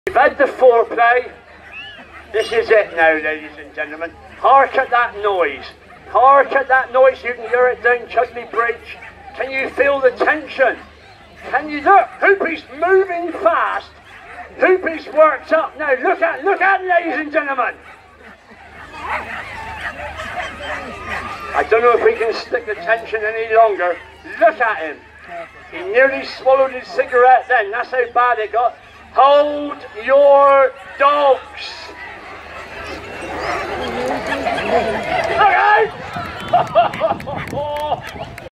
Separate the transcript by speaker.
Speaker 1: We've had the foreplay. This is it now, ladies and gentlemen. Hark at that noise. Hark at that noise. You can hear it down Chudley Bridge. Can you feel the tension? Can you look? Hoopy's moving fast. Hoopy's worked up now. Look at, ladies and gentlemen. I don't know if we can stick the tension any longer. Look at him. He nearly swallowed his cigarette then. That's how bad it got. Hold your dogs. Look out!